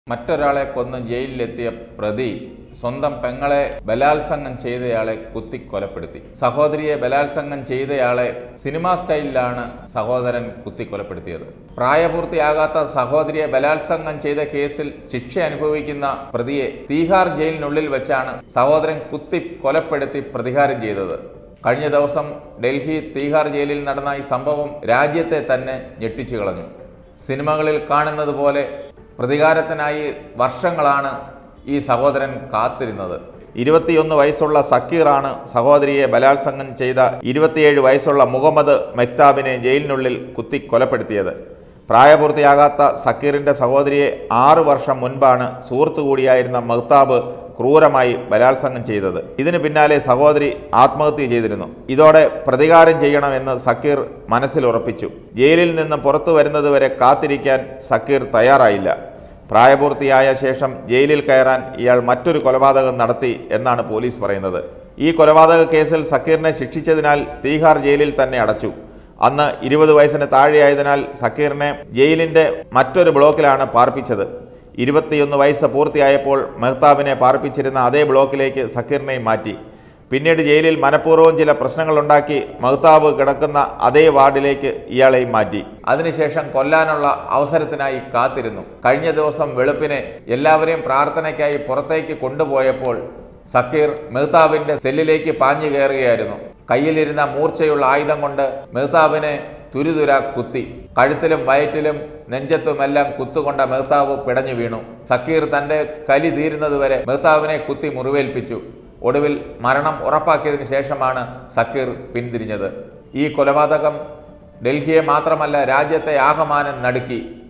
മറ്റൊരാളെ കൊന്ന് ജയിലിലെത്തിയ പ്രതി സ്വന്തം പെങ്ങളെ ബലാത്സംഗം ചെയ്തയാളെ കുത്തി കൊലപ്പെടുത്തി. സഹോദരിയെ ബലാത്സംഗം ചെയ്തയാളെ സിനിമാ സ്റ്റൈലിലാണ് സഹോദരൻ കുത്തി കൊലപ്പെടുത്തിയത്. പ്രായപൂർത്തിയാകാത്ത സഹോദരിയെ ബലാത്സംഗം ചെയ്ത കേസിൽ ശിക്ഷ അനുഭവിക്കുന്ന പ്രതിയെ തീഹാർ ജയിലിനുള്ളിൽ വെച്ചാണ് സഹോദരൻ കുത്തി കൊലപ്പെടുത്തി പ്രതികാരം ചെയ്തത്. കഴിഞ്ഞ ദിവസം ഡൽഹി തീഹാർ ജയിലിൽ നടന്ന ഈ സംഭവം രാജ്യത്തെ തന്നെ ഞെട്ടിച്ചു കളഞ്ഞു. സിനിമകളിൽ കാണുന്നത് പോലെ പ്രതികാരത്തിനായി വർഷങ്ങളാണ് ഈ സഹോദരൻ കാത്തിരുന്നത്. 21 വയസ്സുള്ള സക്കീറാണ് സഹോദരിയെ ബലാത്സംഗം ചെയ്ത 27 വയസ്സുള്ള മുഹമ്മദ് മെഹ്താബിനെ ജയിലിനുള്ളിൽ കുത്തി കൊലപ്പെടുത്തിയത്. പ്രായപൂർത്തിയാകാത്ത സക്കീറിൻ്റെ സഹോദരിയെ 6 വർഷം മുൻപാണ് സുഹൃത്തുകൂടിയായിരുന്ന മെഹ്താബ് ക്രൂരമായി ബലാത്സംഗം ചെയ്തത്. ഇതിന് പിന്നാലെ സഹോദരി ആത്മഹത്യ ചെയ്തിരുന്നു. ഇതോടെ പ്രതികാരം ചെയ്യണമെന്ന് സക്കീർ മനസ്സിലുറപ്പിച്ചു. ജയിലിൽ നിന്ന് പുറത്തു വരുന്നതുവരെ കാത്തിരിക്കാൻ സക്കീർ തയ്യാറായില്ല. പ്രായപൂർത്തിയായ ശേഷം ജയിലിൽ കയറാൻ ഇയാൾ മറ്റൊരു കൊലപാതകം നടത്തി എന്നാണ് പോലീസ് പറയുന്നത്. ഈ കൊലപാതക കേസിൽ സക്കീറിനെ ശിക്ഷിച്ചതിനാൽ തീഹാർ ജയിലിൽ തന്നെ അടച്ചു. അന്ന് 20 വയസ്സിന് താഴെയായതിനാൽ സക്കീറിനെ ജയിലിൻ്റെ മറ്റൊരു ബ്ലോക്കിലാണ് പാർപ്പിച്ചത്. 21 വയസ്സ് പൂർത്തിയായപ്പോൾ മെഹ്താബിനെ പാർപ്പിച്ചിരുന്ന അതേ ബ്ലോക്കിലേക്ക് സക്കീറിനെയും മാറ്റി. പിന്നീട് ജയിലിൽ മനഃപൂർവ്വം ചില പ്രശ്നങ്ങളുണ്ടാക്കി മെഹ്താബ് കിടക്കുന്ന അതേ വാർഡിലേക്ക് ഇയാളെയും മാറ്റി. അതിനുശേഷം കൊല്ലാനുള്ള അവസരത്തിനായി കാത്തിരുന്നു. കഴിഞ്ഞ ദിവസം വെളുപ്പിനെ എല്ലാവരെയും പ്രാർത്ഥനയ്ക്കായി പുറത്തേക്ക് കൊണ്ടുപോയപ്പോൾ സക്കീർ മെഹ്താബിൻ്റെ സെല്ലിലേക്ക് പാഞ്ഞു കയറുകയായിരുന്നു. കയ്യിലിരുന്ന മൂർച്ചയുള്ള ആയുധം കൊണ്ട് മെഹ്താബിനെ തുരുതുര കുത്തി. കഴുത്തിലും വയറ്റിലും നെഞ്ചത്തുമെല്ലാം കുത്തുകൊണ്ട മെഹ്താബ് പിടഞ്ഞു വീണു. സക്കീർ തൻ്റെ കലി തീരുന്നതുവരെ മെഹ്താബിനെ കുത്തി മുറിവേൽപ്പിച്ചു. ഒടുവിൽ മരണം ഉറപ്പാക്കിയതിനു ശേഷമാണ് സക്കീർ പിന്തിരിഞ്ഞത്. ഈ കൊലപാതകം ഡൽഹിയെ മാത്രമല്ല രാജ്യത്തെ ആകമാനം നടുക്കി.